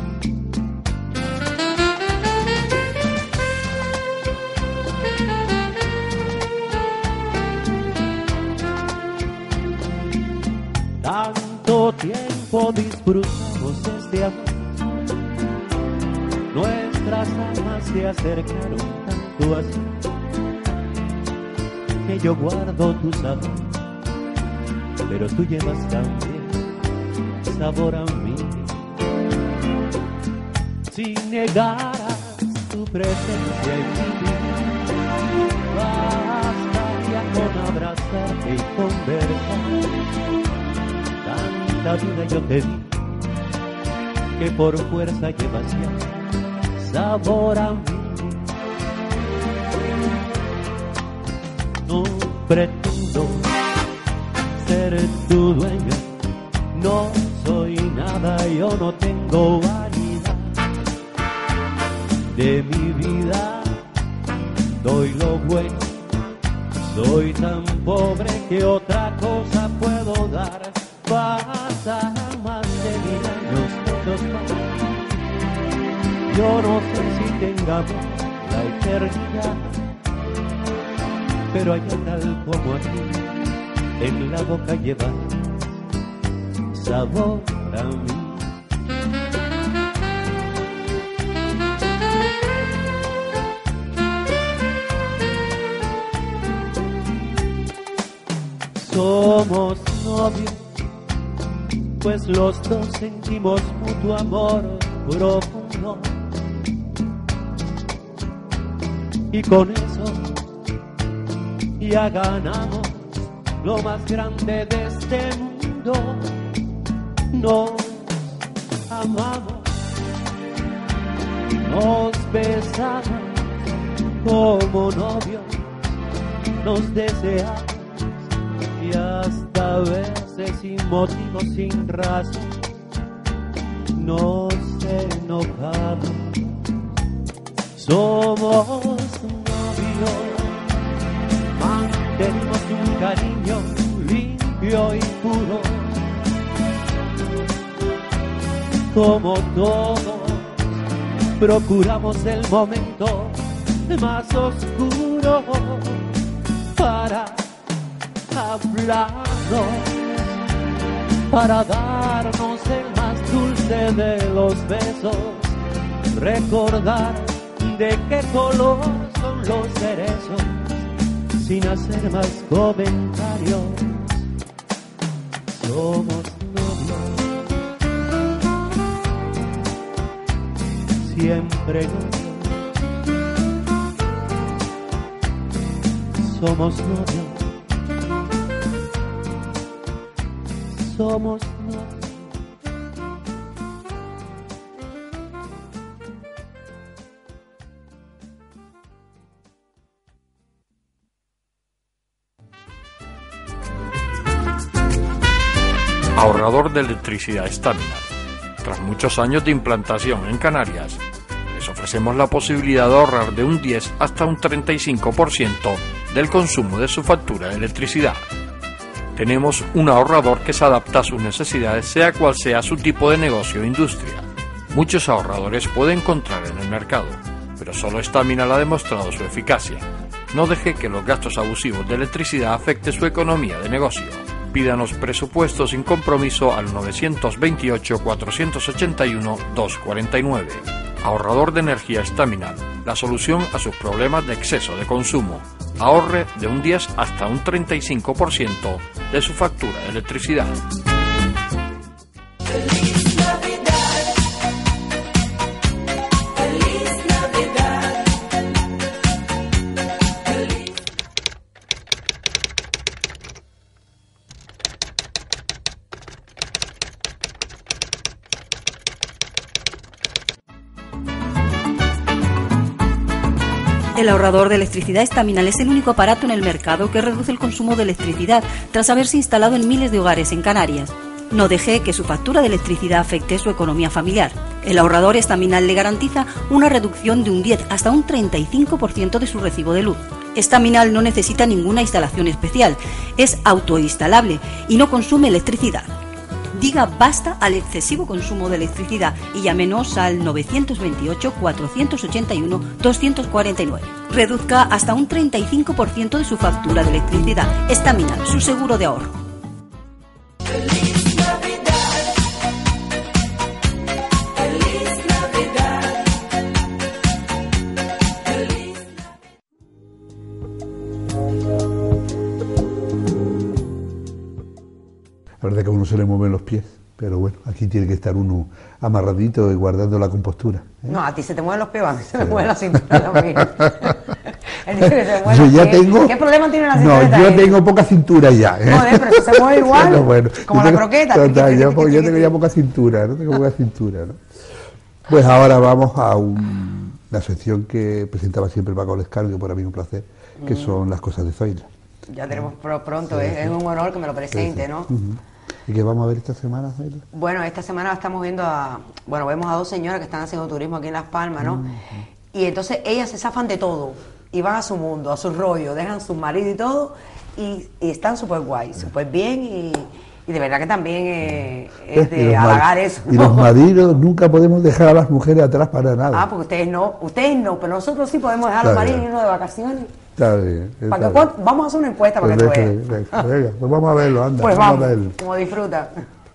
Tanto tiempo disfrutamos este amor, nuestras almas se acercaron tanto así, que yo guardo tu sabor, pero tú llevas también sabor a mí. Si negaras tu presencia en mi vida, bastaría con abrazarte y conversar. Tanta vida yo te di, que por fuerza llevas ya sabor a mí. No pretendo ser tu dueño, no soy nada, yo no tengo vanidad. De mi vida doy lo bueno, soy tan pobre que otra cosa puedo dar. pasarán más de mil años, muchos más. Yo no sé si tengamos la eternidad, pero allá tal como aquí, en la boca lleva sabor a mí. Somos novios, pues los dos sentimos mutuo amor profundo. Y con eso ya ganamos lo más grande de este mundo. Nos amamos, nos besamos como novios, nos deseamos. Y hasta a veces sin motivo, sin razón, nos enojamos. Somos novios, mantenemos un cariño limpio y puro. Como todos, procuramos el momento más oscuro para hablarnos, para darnos el más dulce de los besos, recordar de qué color son los cerezos, sin hacer más comentarios. Somos novios, siempre novios, somos novios. Somos novios. Ahorrador de electricidad Staminar. Tras muchos años de implantación en Canarias, les ofrecemos la posibilidad de ahorrar de un diez hasta un treinta y cinco por ciento del consumo de su factura de electricidad. Tenemos un ahorrador que se adapta a sus necesidades, sea cual sea su tipo de negocio o industria. Muchos ahorradores puede encontrar en el mercado, pero solo Staminar ha demostrado su eficacia. No deje que los gastos abusivos de electricidad afecte su economía de negocio. Pídanos presupuesto sin compromiso al nueve dos ocho, cuatro ocho uno, dos cuatro nueve. Ahorrador de energía Staminar, la solución a sus problemas de exceso de consumo. Ahorre de un diez hasta un treinta y cinco por ciento de su factura de electricidad. Feliz Navidad. Feliz Navidad. Feliz. El ahorrador de electricidad Staminar es el único aparato en el mercado que reduce el consumo de electricidad tras haberse instalado en miles de hogares en Canarias. No deje que su factura de electricidad afecte su economía familiar. El ahorrador Staminar le garantiza una reducción de un diez hasta un treinta y cinco por ciento de su recibo de luz. Staminar no necesita ninguna instalación especial, es autoinstalable y no consume electricidad. Diga basta al excesivo consumo de electricidad y llámenos al nueve dos ocho, cuatro ocho uno, dos cuatro nueve. Reduzca hasta un treinta y cinco por ciento de su factura de electricidad. Staminar, su seguro de ahorro. Feliz Navidad. Feliz Navidad. Feliz La verdad que a uno se le mueven los pies, pero bueno, aquí tiene que estar uno amarradito y guardando la compostura, ¿eh? No, a ti se te mueven los pies, a mí se me mueve la cintura también. Él dice que se mueve Yo los ya pies. tengo- ¿Qué problema tiene la No, cintura? yo tengo poca cintura ya, ¿eh? Joder, pero eso se mueve igual, Bueno, bueno, como yo la tengo- croqueta. total, Tiqui, tiqui, yo, tiqui, yo tiqui, tengo ya poca cintura, no tengo poca cintura, ¿no? Pues ahora vamos a un- la sección que presentaba siempre Paco Lescano, que para mí es un placer, que son las cosas de Zoila. Ya tenemos pro- pronto, es, es un honor que me lo presente, ¿no? Ujú. ¿Y qué vamos a ver esta semana, Zoila? Bueno, esta semana estamos viendo a, bueno, vemos a dos señoras que están haciendo turismo aquí en Las Palmas, ¿no? Y entonces ellas se zafan de todo y van a su mundo, a su rollo, dejan su marido y todo y, y están súper guay, súper bien y, Y de verdad que también eh, ¿Eh? es Y de los halagar mari- eso. Y los maridos nunca podemos dejar a las mujeres atrás para nada. Ah, porque ustedes no, ustedes no, pero nosotros sí podemos dejar a los Está maridos bien. irnos de vacaciones. Está bien. está Para que, bien. cuan- vamos a hacer una encuesta para Pues que tú venga, veas. venga, venga, pues vamos a verlo, anda. Pues vamos vamos, a verlo. como disfruta.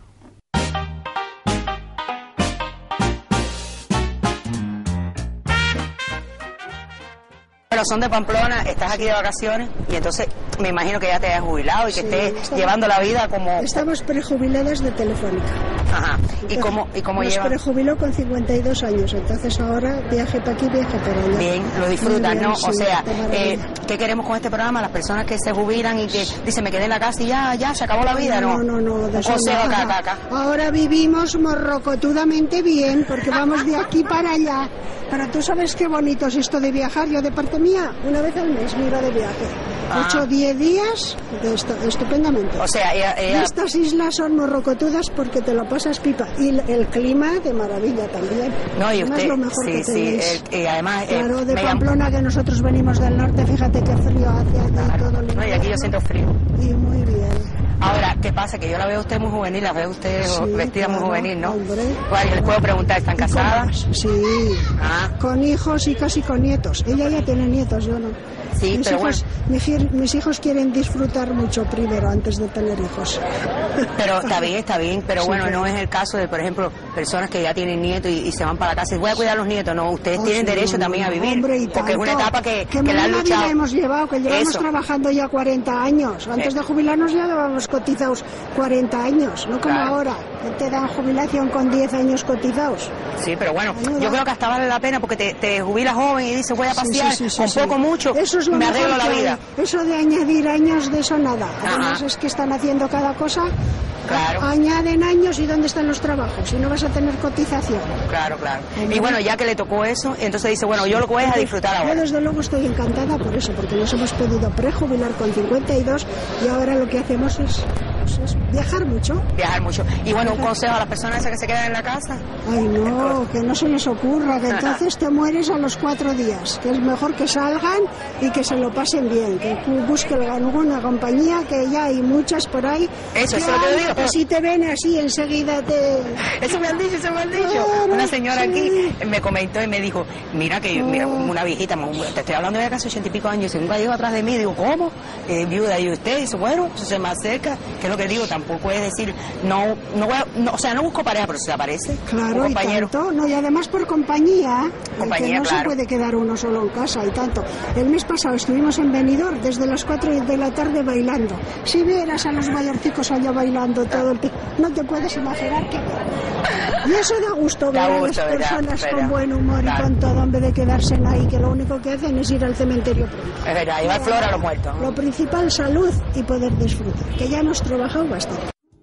Pero son de Pamplona, estás aquí de vacaciones y entonces me imagino que ya te hayas jubilado y que Sí, estés estamos- llevando la vida como... Estamos prejubiladas de Telefónica. Ajá. ¿Y cómo, y cómo Nos llevas? prejubiló con cincuenta y dos años, entonces ahora viaje para aquí, viaje para allá. Bien, lo disfrutan, Muy bien, ¿no? sí, o sea, de maravilla. eh, ¿qué queremos con este programa? Las personas que se jubilan y que dicen, me quedé en la casa y ya, ya, se acabó la vida, ¿no? No, no, no, de Un eso consejo acá, nada. acá, acá. Ahora vivimos morrocotudamente bien, porque vamos de aquí para allá. Pero tú sabes qué bonito es esto de viajar. Yo de parte mía, una vez al mes me iba de viaje. Ah. Ocho o diez días, de esto, estupendamente. O sea, ella, Y ella- estas islas son morrocotudas porque te lo pasas pipa. Y el, el clima de maravilla también. No, y Además, usted, lo mejor sí, que sí, tenéis. el- y además... eh, Claro, de me llam- Pamplona, que nosotros venimos del norte, fíjate qué frío hace allí todo el No, y aquí yo invierno. siento frío. Y muy bien. Ahora, ¿qué pasa? Que yo la veo a usted muy juvenil, la veo a usted Sí, vestida muy claro, juvenil, ¿no? hombre. Bueno, yo les puedo preguntar, ¿están casadas? Sí, Ah, con hijos y casi con nietos. Ella ya tiene nietos, yo no. Sí, mis pero hijos, mis, hier- mis hijos quieren disfrutar mucho primero antes de tener hijos. pero está bien, está bien, pero Sí, bueno, claro. no es el caso de, por ejemplo, personas que ya tienen nietos y, y se van para la casa y voy a cuidar a los nietos, no, ustedes Oh, tienen sí, derecho no, también a no, vivir, hombre, y porque es una tanto. etapa que, Qué que la han buena vida luchado. hemos llevado, que llevamos Eso. trabajando ya cuarenta años. Antes Sí. de jubilarnos ya llevamos cotizados cuarenta años, no como Claro. ahora, que te dan jubilación con diez años cotizados. Sí, pero bueno, Ayuda. yo creo que hasta vale la pena porque te, te jubilas joven y dices voy a Sí, pasear, sí, sí, sí, con sí. poco mucho, Eso es lo me mejor arreglo la que hay. vida. Eso de añadir años, de eso nada. Ajá. Además es que están haciendo cada cosa. Claro. Añaden años y ¿dónde están los trabajos? Si no vas a tener cotización. Claro, claro. Hombre. Y bueno, ya que le tocó eso, entonces dice, bueno, yo lo que voy es a disfrutar Yo ahora. desde luego estoy encantada por eso, porque nos hemos podido prejubilar con cincuenta y dos y ahora lo que hacemos es, pues, es viajar mucho. Viajar mucho. Y bueno, un consejo a las personas esas que se quedan en la casa. Ay no, que no se les ocurra, que entonces te mueres a los cuatro días, que es mejor que salgan y que se lo pasen bien, que busquen alguna compañía, que ya hay muchas por ahí. Eso, eso es lo que yo digo. Que si te ven así enseguida te... Eso me han dicho, eso me han dicho. Claro, Una señora sí. aquí me comentó y me dijo, mira que yo, mira, Oh. una viejita, te estoy hablando de casi ochenta y pico años, y nunca llegó atrás de mí, digo, ¿cómo? Eh, viuda, y usted dice, bueno, se me acerca, que es lo que digo, tampoco es decir, no, no voy a- no, o sea, no busco pareja, pero si aparece un Claro, y compañero. tanto, no, y además por compañía, Compañía, que no claro. se puede quedar uno solo en casa y tanto. El mes pasado estuvimos en Benidorm desde las cuatro de la tarde bailando. Si vieras a los mayorcicos allá bailando todo el tiempo, no te puedes imaginar qué bien. Y eso da gusto ver Da a gusto, las ¿verdad? personas ¿verdad? con buen humor Claro. y con todo, en vez de quedarse ahí, que lo único que hacen es ir al cementerio pronto. Es verdad, llevar flor a los muertos. Lo principal, salud y poder disfrutar, que ya hemos trabajado bastante.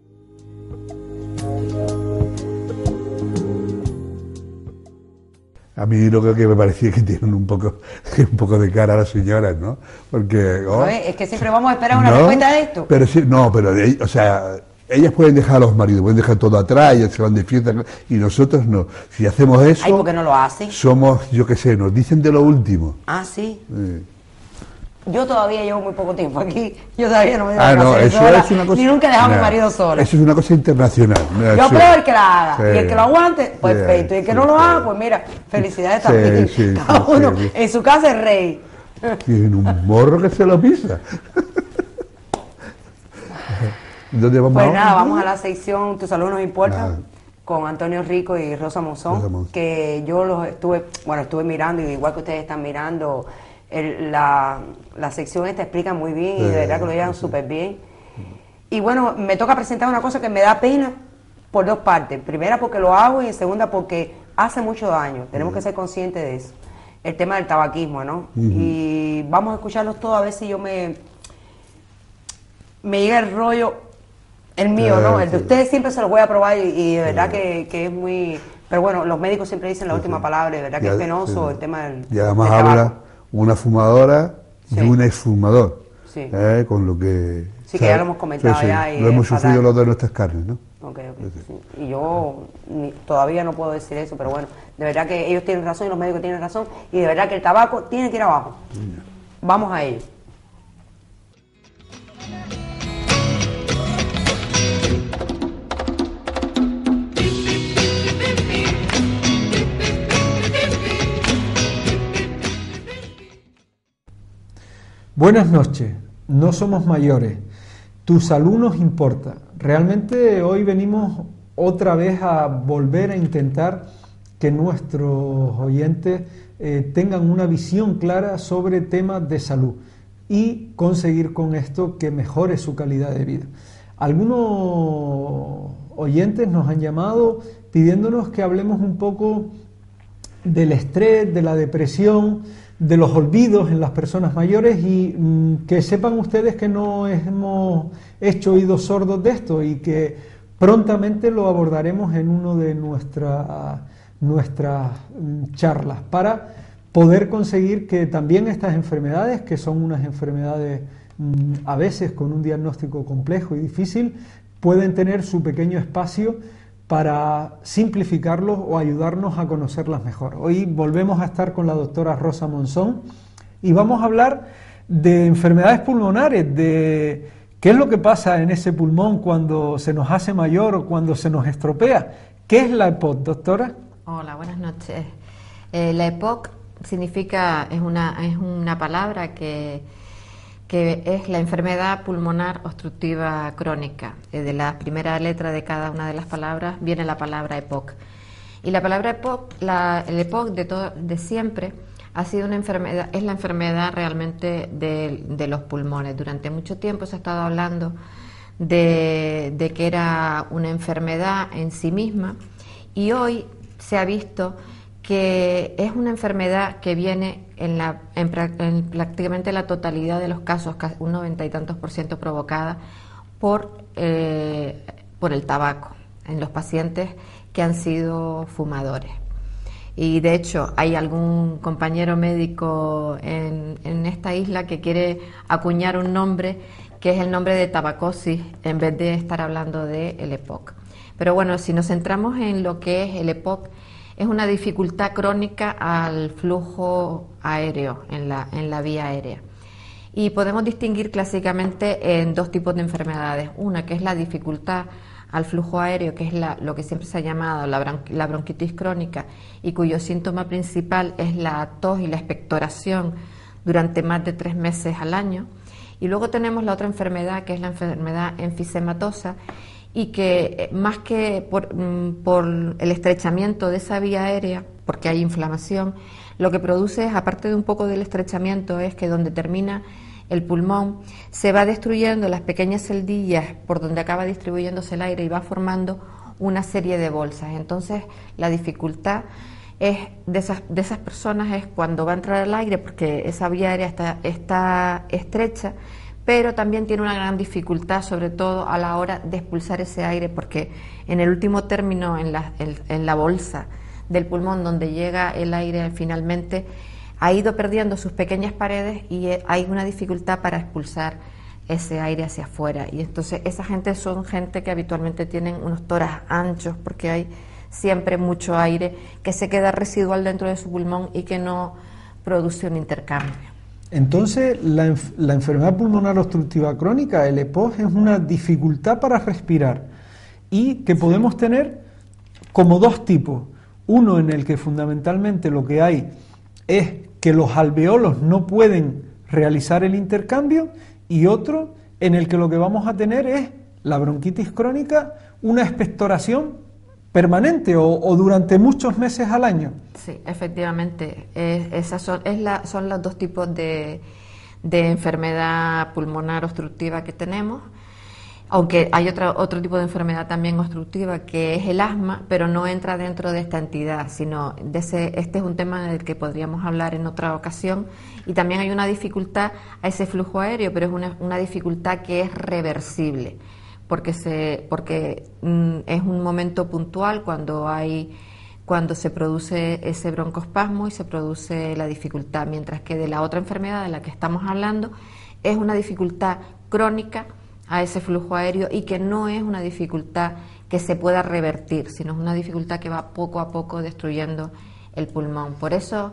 A mí lo que me parecía que tienen un poco, un poco de cara a las señoras, ¿no? Porque... oh, A ver, es que siempre vamos a esperar una ¿no? respuesta de esto. Pero sí, no, pero, de- o sea, ellas pueden dejar a los maridos, pueden dejar todo atrás, ellas se van de fiesta, y nosotros no. Si hacemos eso, Ay, ¿por qué no lo hacen? somos, yo qué sé, nos dicen de lo último. Ah, sí. Eh. Yo todavía llevo muy poco tiempo aquí. Yo todavía no me he Ah, dado no, hacer eso sola, es una cosa... ni nunca he dejado a mi Nah, marido sola. Eso es una cosa internacional. Yo Sí. apruebo el que la haga. Sí. Y el que lo aguante, pues Sí, perfecto. Y el que sí, no lo sí. haga, pues mira, felicidades Sí, también. sí, Cada sí, uno sí. en su casa es rey. Tienen un morro que se lo pisa. ¿Dónde vamos Pues ahora? nada, vamos a la sección Tu salud nos importa, Nada. con Antonio Rico y Rosa Monzón, Rosa Monzón. que yo los estuve, bueno, estuve mirando, y igual que ustedes están mirando, el- la, la sección esta explica muy bien y de Sí, verdad que lo llevan sí. súper bien. Y bueno, me toca presentar una cosa que me da pena por dos partes. Primera porque lo hago y segunda porque hace mucho daño. Tenemos que ser conscientes de eso. El tema del tabaquismo, ¿no? Ujú. Y vamos a escucharlos todos a ver si yo me, me llega el rollo, el mío, ¿no? El de Sí. ustedes siempre se los voy a probar y, y de verdad que, que es muy... Pero bueno, los médicos siempre dicen la última palabra y de verdad que Ya- es penoso sí. el tema del, Y además del tabaco. habla una fumadora y Sí. un exfumador. Sí. ¿eh? Con lo que... Sí, que ya lo hemos comentado ya y Lo hemos es fatal. sufrido los de nuestras carnes, ¿no? Ok, ok, sí. Y yo ni- todavía no puedo decir eso, pero bueno, de verdad que ellos tienen razón y los médicos tienen razón y de verdad que el tabaco tiene que ir abajo. Vamos a ello. Buenas noches, no somos mayores, tu salud nos importa. Realmente hoy venimos otra vez a volver a intentar que nuestros oyentes eh, tengan una visión clara sobre temas de salud y conseguir con esto que mejore su calidad de vida. Algunos oyentes nos han llamado pidiéndonos que hablemos un poco del estrés, de la depresión, de los olvidos en las personas mayores y mmm, que sepan ustedes que no hemos hecho oídos sordos de esto y que prontamente lo abordaremos en uno de nuestra, nuestras mmm, charlas para poder conseguir que también estas enfermedades, que son unas enfermedades mmm, a veces con un diagnóstico complejo y difícil, pueden tener su pequeño espacio para simplificarlos o ayudarnos a conocerlas mejor. Hoy volvemos a estar con la doctora Rosa Monzón y vamos a hablar de enfermedades pulmonares, de qué es lo que pasa en ese pulmón cuando se nos hace mayor o cuando se nos estropea. ¿Qué es la E P O C, doctora? Hola, buenas noches. Eh, la E P O C significa, es una, es una palabra que... que es la enfermedad pulmonar obstructiva crónica. De la primera letra de cada una de las palabras viene la palabra E P O C. Y la palabra E P O C, la, el E P O C de, todo, de siempre ha sido una enfermedad, es la enfermedad realmente de, de los pulmones. Durante mucho tiempo se ha estado hablando de, de que era una enfermedad en sí misma y hoy se ha visto que es una enfermedad que viene en, la, en, en prácticamente la totalidad de los casos, un noventa y tantos por ciento provocada por, eh, por el tabaco, en los pacientes que han sido fumadores. Y de hecho hay algún compañero médico en, en esta isla que quiere acuñar un nombre que es el nombre de tabacosis en vez de estar hablando de el E P O C. Pero bueno, si nos centramos en lo que es el E P O C, es una dificultad crónica al flujo aéreo, en la, en la vía aérea. Y podemos distinguir clásicamente en dos tipos de enfermedades. Una que es la dificultad al flujo aéreo, que es la, lo que siempre se ha llamado la, bron la bronquitis crónica, y cuyo síntoma principal es la tos y la expectoración durante más de tres meses al año. Y luego tenemos la otra enfermedad, que es la enfermedad enfisematosa, y que más que por, por el estrechamiento de esa vía aérea, porque hay inflamación, lo que produce es, aparte de un poco del estrechamiento, es que donde termina el pulmón se va destruyendo las pequeñas celdillas por donde acaba distribuyéndose el aire y va formando una serie de bolsas. Entonces la dificultad es de esas, de esas personas es cuando va a entrar el aire, porque esa vía aérea está, está estrecha, pero también tiene una gran dificultad, sobre todo a la hora de expulsar ese aire, porque en el último término, en la, en, en la bolsa del pulmón, donde llega el aire finalmente, ha ido perdiendo sus pequeñas paredes y hay una dificultad para expulsar ese aire hacia afuera. Y entonces esa gente son gente que habitualmente tienen unos tórax anchos, porque hay siempre mucho aire que se queda residual dentro de su pulmón y que no produce un intercambio. Entonces, la, enf la enfermedad pulmonar obstructiva crónica, el E P O C, es una dificultad para respirar y que podemos tener como dos tipos. Uno en el que fundamentalmente lo que hay es que los alveolos no pueden realizar el intercambio, y otro en el que lo que vamos a tener es la bronquitis crónica, una expectoración permanente o, o durante muchos meses al año. Sí, efectivamente, eh, esas son, es la, son los dos tipos de, de enfermedad pulmonar obstructiva que tenemos, aunque hay otra, otro tipo de enfermedad también obstructiva que es el asma, pero no entra dentro de esta entidad, sino de ese, este es un tema del que podríamos hablar en otra ocasión. Y también hay una dificultad a ese flujo aéreo, pero es una, una dificultad que es reversible, porque se porque mm, es un momento puntual cuando hay cuando se produce ese broncoespasmo y se produce la dificultad, mientras que de la otra enfermedad de la que estamos hablando es una dificultad crónica a ese flujo aéreo y que no es una dificultad que se pueda revertir, sino es una dificultad que va poco a poco destruyendo el pulmón. Por eso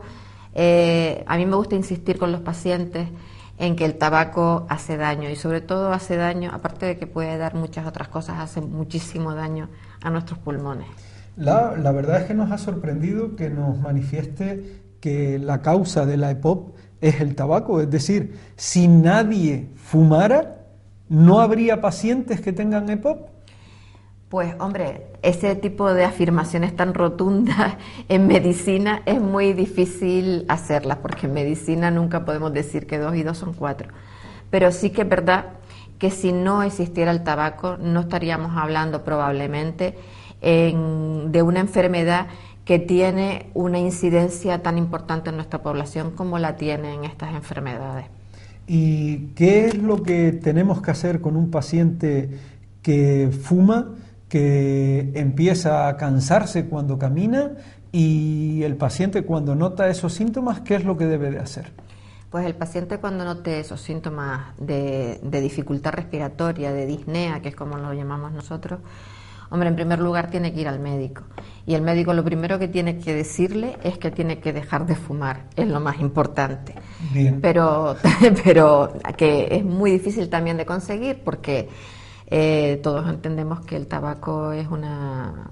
eh, a mí me gusta insistir con los pacientes en que el tabaco hace daño, y sobre todo hace daño, aparte de que puede dar muchas otras cosas, hace muchísimo daño a nuestros pulmones. La, la verdad es que nos ha sorprendido que nos manifieste que la causa de la E P O C es el tabaco. Es decir, si nadie fumara, ¿no habría pacientes que tengan E P O C? Pues hombre, ese tipo de afirmaciones tan rotundas en medicina es muy difícil hacerlas, porque en medicina nunca podemos decir que dos y dos son cuatro. Pero sí que es verdad que si no existiera el tabaco, no estaríamos hablando probablemente en, de una enfermedad que tiene una incidencia tan importante en nuestra población como la tienen estas enfermedades. ¿Y qué es lo que tenemos que hacer con un paciente que fuma, que empieza a cansarse cuando camina, y el paciente cuando nota esos síntomas, qué es lo que debe de hacer? Pues el paciente cuando note esos síntomas de, de dificultad respiratoria, de disnea, que es como lo llamamos nosotros, hombre, en primer lugar tiene que ir al médico. Y el médico lo primero que tiene que decirle es que tiene que dejar de fumar, es lo más importante. Bien. Pero, pero que es muy difícil también de conseguir, porque eh, todos entendemos que el tabaco es una,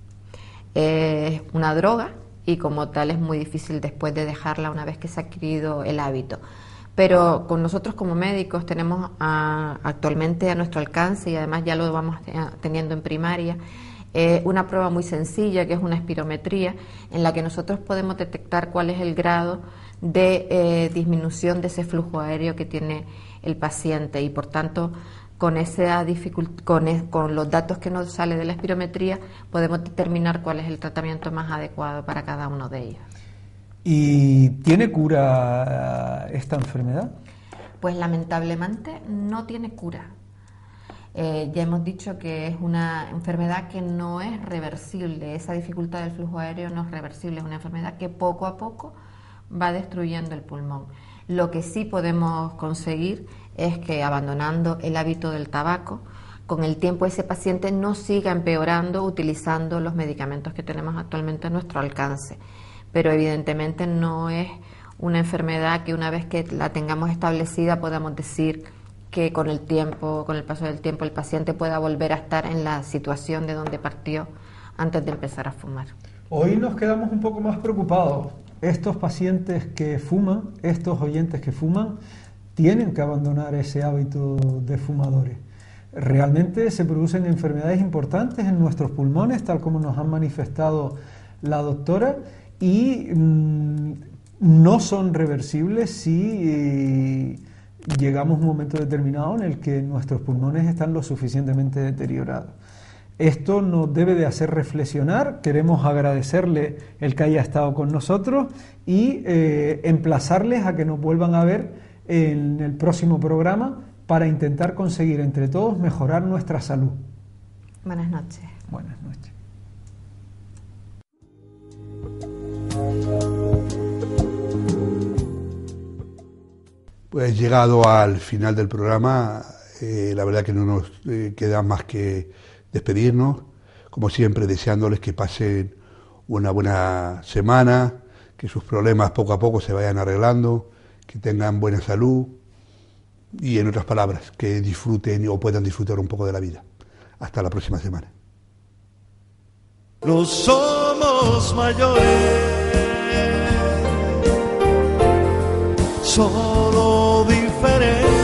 es una droga, y como tal es muy difícil después de dejarla una vez que se ha adquirido el hábito. Pero con nosotros como médicos tenemos a, actualmente a nuestro alcance, y además ya lo vamos teniendo en primaria, eh, una prueba muy sencilla que es una espirometría, en la que nosotros podemos detectar cuál es el grado de eh, disminución de ese flujo aéreo que tiene el paciente, y por tanto con, esa dificult- con, es, con los datos que nos sale de la espirometría podemos determinar cuál es el tratamiento más adecuado para cada uno de ellos. ¿Y tiene cura esta enfermedad? Pues lamentablemente no tiene cura. Eh, ya hemos dicho que es una enfermedad que no es reversible. Esa dificultad del flujo aéreo no es reversible, es una enfermedad que poco a poco va destruyendo el pulmón. Lo que sí podemos conseguir es que, abandonando el hábito del tabaco, con el tiempo ese paciente no siga empeorando utilizando los medicamentos que tenemos actualmente a nuestro alcance. Pero evidentemente no es una enfermedad que una vez que la tengamos establecida podamos decir que con el tiempo, con el paso del tiempo, el paciente pueda volver a estar en la situación de donde partió antes de empezar a fumar. Hoy nos quedamos un poco más preocupados. Estos pacientes que fuman, estos oyentes que fuman, tienen que abandonar ese hábito de fumadores. Realmente se producen enfermedades importantes en nuestros pulmones, tal como nos han manifestado la doctora, y mmm, no son reversibles si eh, llegamos a un momento determinado en el que nuestros pulmones están lo suficientemente deteriorados. Esto nos debe de hacer reflexionar. Queremos agradecerle el que haya estado con nosotros y eh, emplazarles a que nos vuelvan a ver en el próximo programa para intentar conseguir entre todos mejorar nuestra salud. Buenas noches. Buenas noches. Pues llegado al final del programa, eh, la verdad que no nos eh, queda más que despedirnos, como siempre deseándoles que pasen una buena semana, que sus problemas poco a poco se vayan arreglando, que tengan buena salud y, en otras palabras, que disfruten o puedan disfrutar un poco de la vida. Hasta la próxima semana. No somos mayores, solo diferentes.